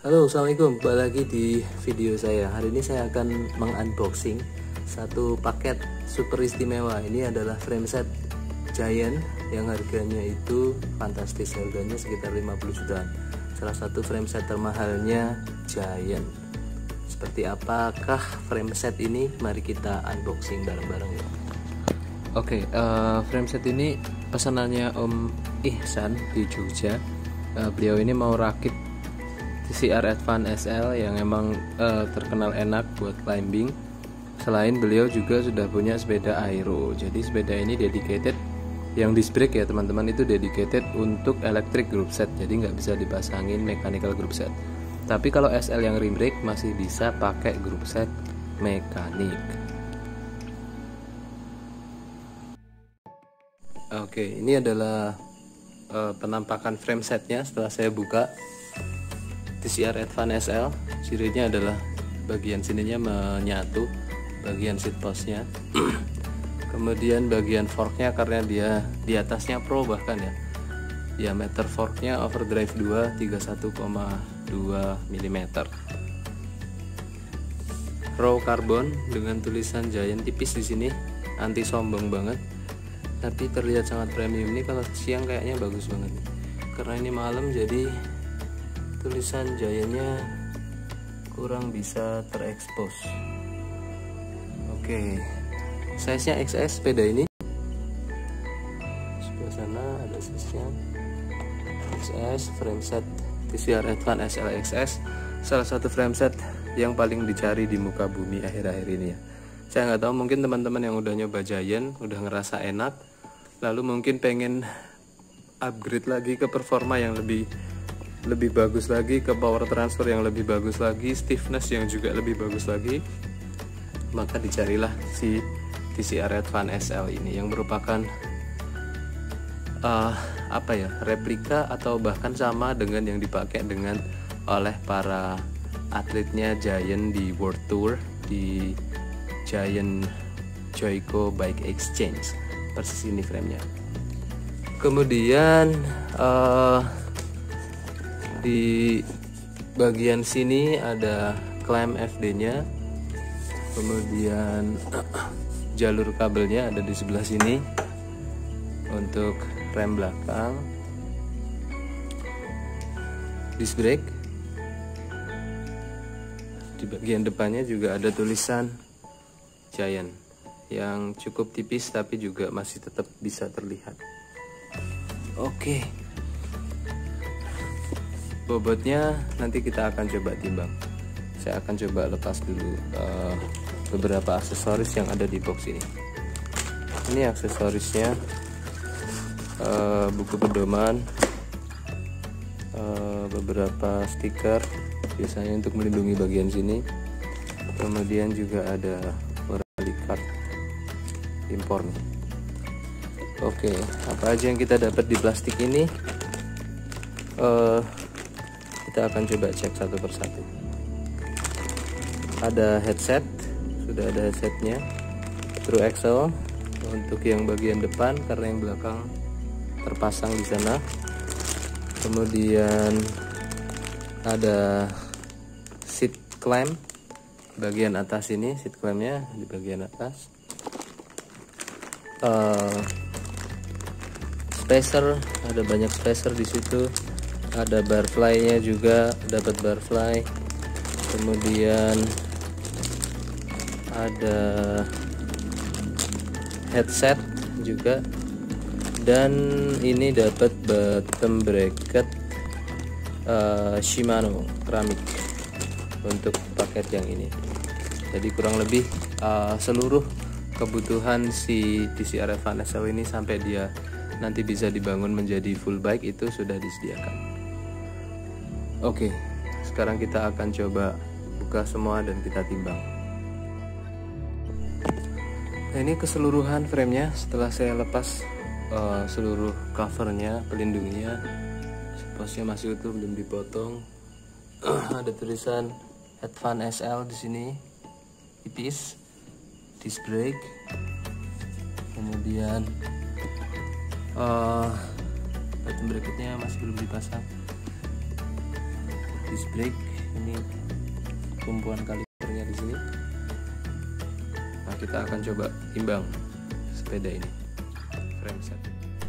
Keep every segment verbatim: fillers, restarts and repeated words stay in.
Halo, assalamualaikum. Kembali lagi di video saya. Hari ini saya akan mengunboxing satu paket super istimewa. Ini adalah frameset Giant yang harganya itu fantastis. Harganya sekitar lima puluh jutaan. Salah satu frameset termahalnya Giant. Seperti apakah frameset ini? Mari kita unboxing bareng-bareng ya. Oke, uh, frameset ini pesanannya Om Ihsan di Jogja. Uh, beliau ini mau rakit T C R Advance S L yang emang uh, terkenal enak buat climbing. Selain beliau juga sudah punya sepeda aero. Jadi sepeda ini dedicated, yang disc brake ya teman-teman, itu dedicated untuk electric group set. Jadi nggak bisa dipasangin mechanical group set. Tapi kalau S L yang rim brake masih bisa pakai group set mekanik. Oke, ini adalah uh, penampakan frame setnya setelah saya buka. T C R Advance S L, cirinya adalah bagian sininya menyatu, bagian seat postnya. Kemudian bagian forknya, karena dia di atasnya Pro bahkan ya, diameter forknya overdrive dua tiga puluh satu koma dua milimeter. Raw carbon dengan tulisan Giant tipis di sini, anti sombong banget. Tapi terlihat sangat premium. Ini kalau siang kayaknya bagus banget. Karena ini malam jadi tulisan Giantnya kurang bisa terekspos. Oke, size nya X S sepeda ini. Sebelah sana ada size nya X S, frameset T C R Advance S L X S, salah satu frameset yang paling dicari di muka bumi akhir-akhir ini ya. Saya nggak tahu, mungkin teman-teman yang udah nyoba Giant udah ngerasa enak, lalu mungkin pengen upgrade lagi ke performa yang lebih lebih bagus lagi, ke power transfer yang lebih bagus lagi, stiffness yang juga lebih bagus lagi, maka dicarilah si T C R Advance S L ini yang merupakan uh, apa ya, replika atau bahkan sama dengan yang dipakai dengan oleh para atletnya Giant di World Tour, di Giant Joico Bike Exchange. Persis ini framenya. Kemudian uh, di bagian sini ada clamp F D nya, kemudian jalur kabelnya ada di sebelah sini untuk rem belakang, disc brake. Di bagian depannya juga ada tulisan Giant yang cukup tipis tapi juga masih tetap bisa terlihat. Oke, bobotnya nanti kita akan coba timbang. Saya akan coba lepas dulu uh, beberapa aksesoris yang ada di box ini. Ini aksesorisnya, uh, buku pedoman, uh, beberapa stiker biasanya untuk melindungi bagian sini. Kemudian juga ada warranty card impor. Oke, apa aja yang kita dapat di plastik ini? Uh, Kita akan coba cek satu persatu. Ada headset, sudah ada headsetnya. True axle untuk yang bagian depan, karena yang belakang terpasang di sana. Kemudian ada seat clamp bagian atas ini, seat clampnya di bagian atas. Uh, spacer, ada banyak spacer di situ. Ada barfly-nya juga, dapat barfly. Kemudian ada headset juga, dan ini dapat bottom bracket uh, Shimano keramik untuk paket yang ini. Jadi kurang lebih uh, seluruh kebutuhan si T C R Advance S L ini sampai dia nanti bisa dibangun menjadi full bike itu sudah disediakan. Oke, sekarang kita akan coba buka semua dan kita timbang. Nah, ini keseluruhan framenya setelah saya lepas uh, seluruh covernya, pelindungnya. Posnya masih utuh, belum dipotong. Ada tulisan Advance S L di sini, tipis, disc brake. Kemudian uh, bottom bracketnya masih belum dipasang. Disc brake, Ini tumpuan kalipernya di sini. Nah, kita akan coba timbang sepeda ini, frame set.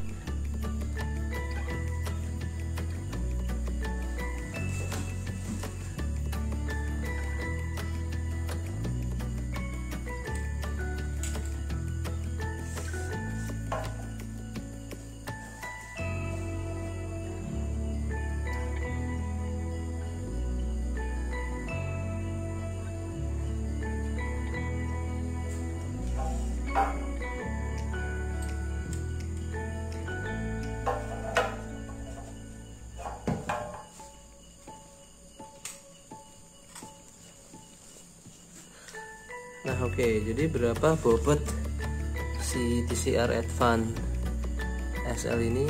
Nah oke, okay, jadi berapa bobot si T C R Advance S L ini?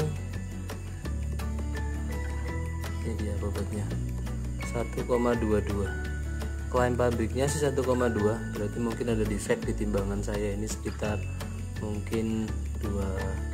Ini dia bobotnya satu koma dua dua. Klaim pabriknya sih satu koma dua, berarti mungkin ada defect di timbangan saya ini sekitar mungkin dua,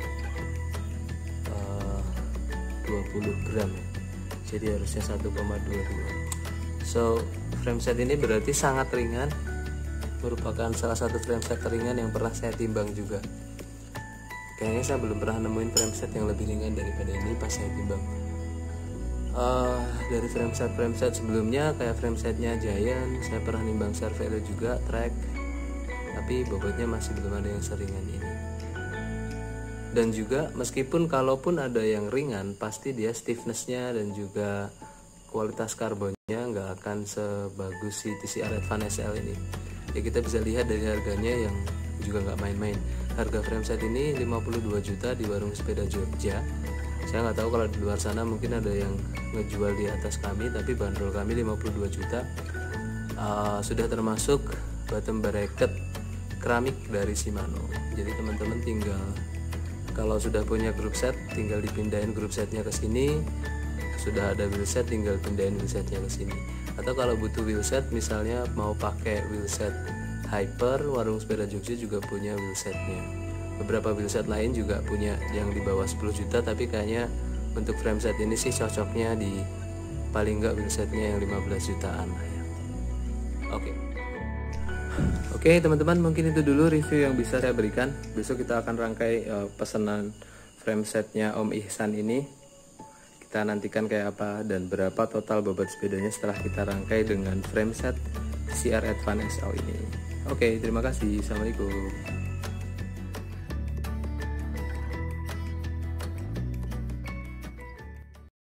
uh, dua puluh gram ya. Jadi harusnya satu koma dua dua. So frame set ini berarti sangat ringan, merupakan salah satu frame set teringan yang pernah saya timbang juga. Kayaknya saya belum pernah nemuin frame set yang lebih ringan daripada ini pas saya timbang. Uh, dari frame set frame set sebelumnya kayak frame setnya Giant, saya pernah nimbang Cervelo juga track, tapi bobotnya masih belum ada yang seringan ini. Dan juga meskipun kalaupun ada yang ringan, pasti dia stiffnessnya dan juga kualitas karbonnya nggak akan sebagus si T C R Advance S L ini. Ya kita bisa lihat dari harganya yang juga nggak main-main. Harga frame set ini lima puluh dua juta di warung sepeda Jogja. Saya nggak tahu kalau di luar sana mungkin ada yang ngejual di atas kami, tapi bandrol kami lima puluh dua juta. Uh, sudah termasuk bottom bracket keramik dari Shimano. Jadi teman-teman tinggal kalau sudah punya group set tinggal dipindahin group setnya ke sini. Sudah ada wheel set tinggal pindahin wheel setnya ke sini. Atau kalau butuh wheel set misalnya mau pakai wheel set Hyper, warung sepeda Jogja juga punya wheel setnya. Beberapa wheel set lain juga punya yang di bawah sepuluh juta, tapi kayaknya untuk frame set ini sih cocoknya di paling enggak wheel setnya yang lima belas jutaan lah ya. Oke. Oke teman-teman, mungkin itu dulu review yang bisa saya berikan. Besok kita akan rangkai uh, pesanan frame setnya Om Ihsan ini. Kita nantikan kayak apa dan berapa total bobot sepedanya setelah kita rangkai dengan frame set T C R Advance S L ini. Oke, terima kasih. Assalamualaikum.